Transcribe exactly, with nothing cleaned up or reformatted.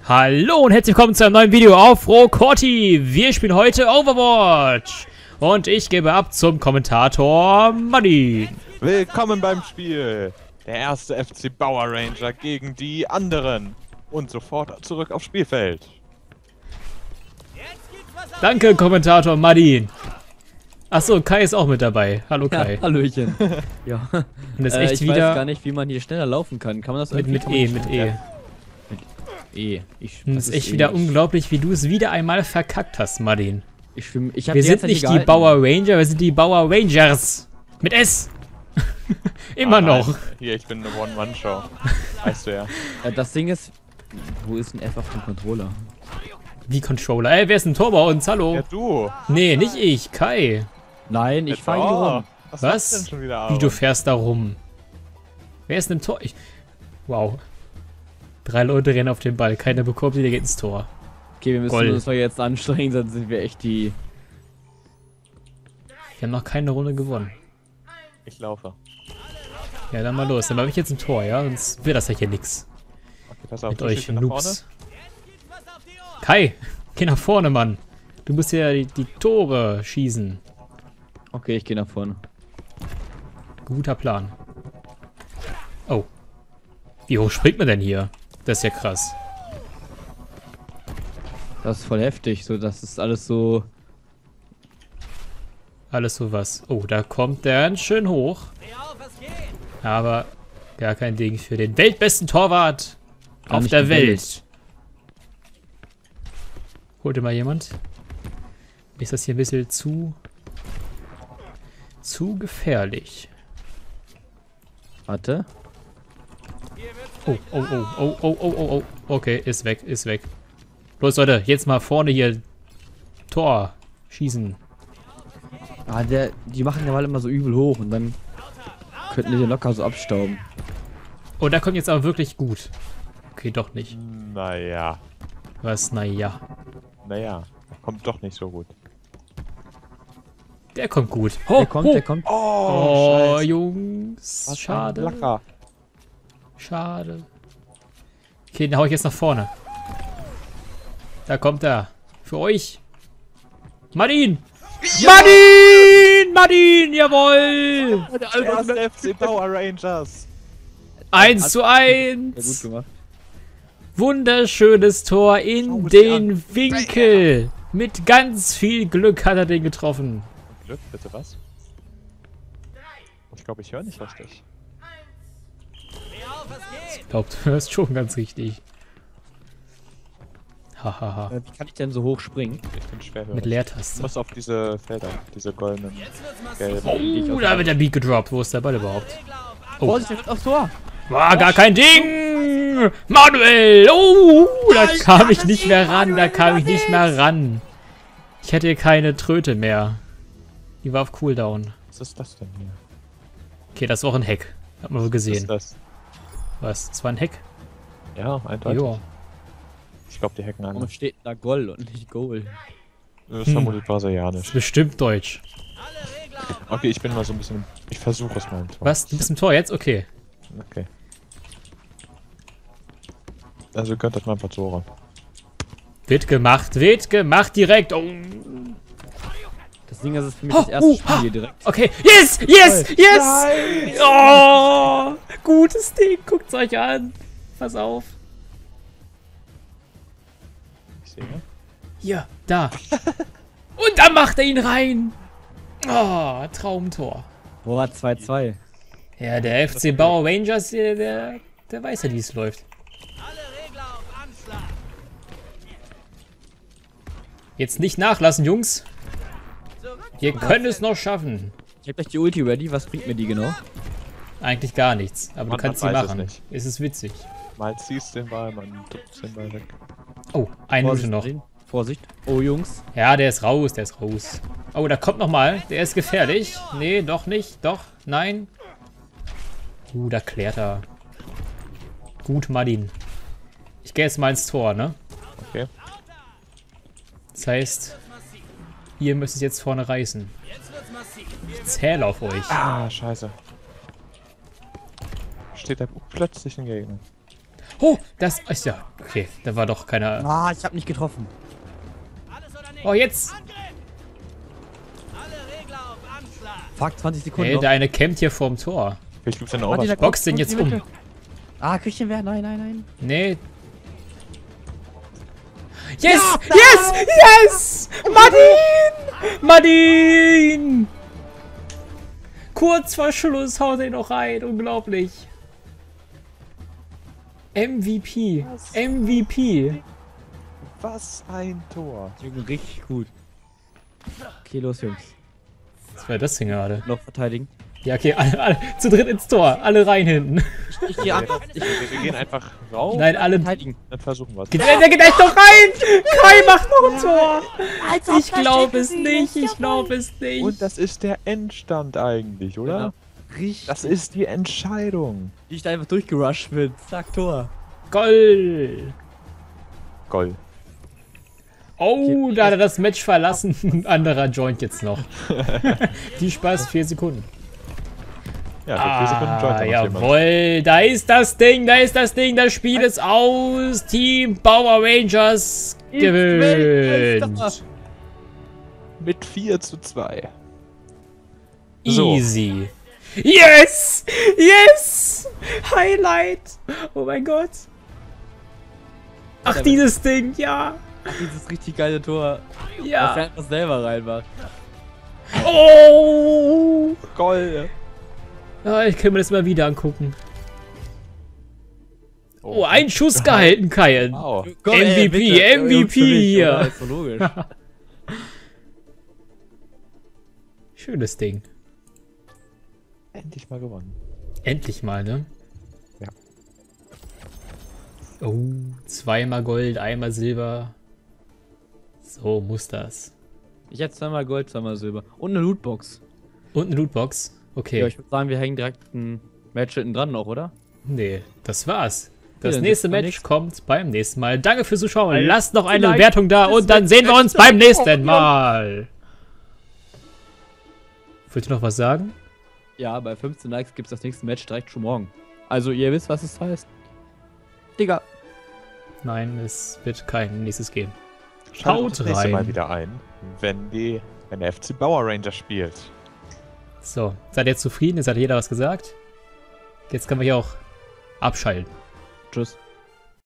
Hallo und herzlich willkommen zu einem neuen Video auf Rohkorti. Wir spielen heute Overwatch. Und ich gebe ab zum Kommentator Manni. Willkommen beim Spiel. Der erste F C Power Ranger gegen die anderen. Und sofort zurück aufs Spielfeld. Danke, Kommentator Manni. Achso, Kai ist auch mit dabei. Hallo Kai. Ja, Hallöchen. Ja. Und das ist äh, echt ich wieder weiß gar nicht, wie man hier schneller laufen kann. Kann man das mit, irgendwie? mit E, mit E. E. Ich, Und das es ist echt E. wieder unglaublich, wie du es wieder einmal verkackt hast, Martin. Ich, schwimm, ich hab Wir die sind ganze Zeit nicht hier die gehalten. Power Ranger, wir sind die Power Rangers. Mit S. Immer Ah, nein. noch. Hier, ich bin eine One-Man-Show. Weißt du ja. Äh, das Ding ist, wo ist ein F auf dem Controller? Die Controller. Ey, wer ist ein Tor bei uns? Hallo. Ja, du. Nee, nicht ich, Kai. Nein, ich Jetzt fahre hier auch. rum. Was? machst Was? du denn schon wieder Wie, du auf? fährst da rum? Wer ist denn im Tor? Ich wow. Drei Leute rennen auf den Ball. Keiner bekommt ihn, der geht ins Tor. Okay, wir müssen Gold. uns mal jetzt anstrengen, sonst sind wir echt die... Wir haben noch keine Runde gewonnen. Ich laufe. Ja, dann mal los. Dann mache ich jetzt ein Tor, ja? Sonst wird das ja hier nix. Okay, pass auf. Mit du euch stehst hier nach Noobs. Kai, geh nach vorne, Mann. Du musst ja die, die Tore schießen. Okay, ich gehe nach vorne. Guter Plan. Oh. Wie hoch springt man denn hier? Das ist ja krass. Das ist voll heftig, so das ist alles so... Alles sowas. Oh, da kommt der ganz schön hoch. Aber gar kein Ding für den weltbesten Torwart Gar auf nicht der gewählt. Welt. Holte mal jemand? Ist das hier ein bisschen zu... zu gefährlich? Warte. Oh, oh, oh, oh, oh, oh, oh, oh. Okay, ist weg, ist weg. Los, Leute, jetzt mal vorne hier Tor schießen. Ah, der, die machen ja mal immer so übel hoch und dann könnten die den locker so abstauben. Oh, da kommt jetzt aber wirklich gut. Okay, doch nicht. Naja. Was? Naja. Naja. Kommt doch nicht so gut. Der kommt gut. Oh, Der kommt, oh. der kommt. Oh, Scheiße. Jungs. Was Schade. ein Lacker. Schade. Okay, den hau ich jetzt nach vorne. Da kommt er. Für euch. Martin! Ja! Martin! Martin! Jawohl! Der erste F C Power Rangers. eins zu Ja, gut eins. gemacht. Wunderschönes Tor in Schau es dir den an. Winkel. Mit ganz viel Glück hat er den getroffen. Glück, bitte was? Ich glaube, ich höre nicht richtig. Ich glaube, du hörst schon ganz richtig. Hahaha. Äh, Wie kann ich denn so hoch springen? Ich bin schwer Mit hören. Leertaste. Du musst auf diese Felder, diese goldenen, gelben. Oh, da wird der Beat gedroppt. Wo ist der Ball überhaupt? Oh. Vorsicht, der wird aufs Tor! War gar kein Ding! Manuel! Oh, da kam ich nicht mehr ran. Da kam ich nicht mehr ran. Ich hätte keine Tröte mehr. Die war auf Cooldown. Was ist das denn hier? Okay, das war auch ein Hack. Hat man so Was gesehen. ist das? Was? Das war ein Hack? Ja, eindeutig. Jo. Ich glaube, die hacken Warum an. steht da Gold und nicht Gold? Das ist Hm. vermutlich Das brasilianisch. ist bestimmt deutsch. Okay, ich bin mal so ein bisschen... Ich versuche es mal. Im Tor. Was? Du bist im Tor jetzt? Okay. Okay. Also gönnt euch mal ein paar Tore. Wird gemacht, wird gemacht direkt. Oh. Das Ding ist, es ist für mich Oh, das erste uh, Spiel hier direkt. Okay, yes, yes, yes! Oh, gutes Ding, guckt's euch an. Pass auf. Ich sehe. Hier, da. Und dann macht er ihn rein. Oh, Traumtor. Boah, zwei zwei. Ja, der F C Power Rangers, der, der, der weiß ja, wie es läuft. Jetzt nicht nachlassen, Jungs. Wir können es noch schaffen. Ich hab gleich die Ulti ready. Was bringt mir die genau? Eigentlich gar nichts, aber Man- du kannst sie man weiß es machen. nicht. Es ist witzig. Mal ziehst den Ball, man drückt den Ball weg. Oh, eine Minute noch. Martin. Vorsicht. Oh, Jungs. Ja, der ist raus, der ist raus. Oh, da kommt noch mal. Der ist gefährlich. Nee, doch nicht. Doch, nein. Uh, da klärt er. Gut, Martin. Ich gehe jetzt mal ins Tor, ne? Okay. Das heißt, ihr müsst es jetzt vorne reißen. Ich zähle auf euch. Ah, scheiße. Steht da plötzlich ein Gegner. Oh, das ist ja Okay, da war doch keiner. Ah, ich hab nicht getroffen. Oh, jetzt! Fuck, zwanzig Sekunden Ey, noch. der eine campt hier vorm Tor. Ich glaube, seine Warte, Ober. da Box kommt- den kommt jetzt die um. Mitte. Ah, krieg ich den wer? Nein, nein, nein. Nee. Yes! Yes! Yes! Martin! Martin! Kurz vor Schluss haut er noch rein. Unglaublich. M V P. M V P. Was ein Tor. Junge, richtig gut. Okay, los, Jungs. Was war das denn gerade? Noch verteidigen. Ja, okay, alle, alle zu dritt ins Tor. Alle rein hinten. Ich gehe an. Ich Wir, wir gehen einfach rauf, Nein, alle. verteidigen. dann versuchen wir es. Der, der geht echt noch rein! Kai macht noch ein Tor! Ich glaube es nicht, ich glaube es nicht. Und das ist der Endstand eigentlich, oder? Ja. Richtig. Das ist die Entscheidung. Wie ich da einfach durchgerusht bin. Zack, Tor. Goal! Goal. Oh, da hat er das Match verlassen. Ein anderer joint jetzt noch. Die Spaß, vier Sekunden. Ja, für vier Sekunden joint Ah, da noch jemand. jawohl, da ist das Ding, da ist das Ding, das Spiel ist aus. Team Power Rangers gewinnt. Weltmeister. Mit vier zu zwei. So. Easy. Yes! Yes! Highlight! Oh mein Gott. Ach, dieses Ding, ja. Ach, dieses richtig geile Tor. Was er Ja. einfach selber reinmacht. Oh! Goal. Ja, ich kann mir das mal wieder angucken. Oh, ein Schuss gehalten, Kai. Wow. M V P, M V P hier. Ist so logisch. Schönes Ding. Endlich mal gewonnen. Endlich mal, ne? Ja. Oh, zweimal Gold, einmal Silber. So muss das. Ich hätte zweimal Gold, zweimal Silber. Und eine Lootbox. Und eine Lootbox. Okay. Ja, ich würde sagen, wir hängen direkt ein Match hinten dran noch, oder? Nee, das war's. Das dann nächste sieht's beim Match nächsten- kommt beim nächsten Mal. Danke fürs Zuschauen. Weil Lasst noch eine vielleicht Bewertung da ist und dann das sehen wir uns letzte beim nächsten Podium. Mal. Wollt ihr noch was sagen? Ja, bei fünfzehn Likes gibt es das nächste Match direkt schon morgen. Also, ihr wisst, was es heißt. Digga. Nein, es wird kein nächstes geben. Schaut Haut das nächste rein. Mal wieder ein, wenn die, wenn der F C Power Ranger spielt. So, seid ihr zufrieden? Jetzt hat jeder was gesagt. Jetzt können wir hier auch abschalten. Tschüss.